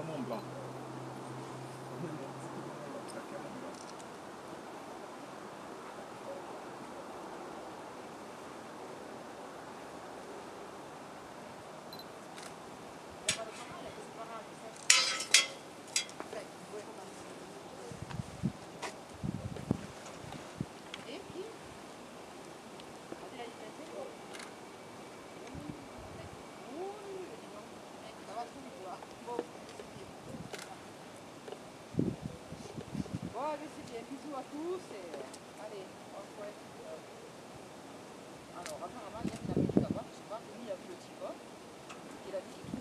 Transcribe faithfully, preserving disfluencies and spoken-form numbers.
camembert. Bisous à tous et allez, on se voit. Alors apparemment, il y a une amie là-bas, je sais pas, Denis a vu le petit gars, et il a dit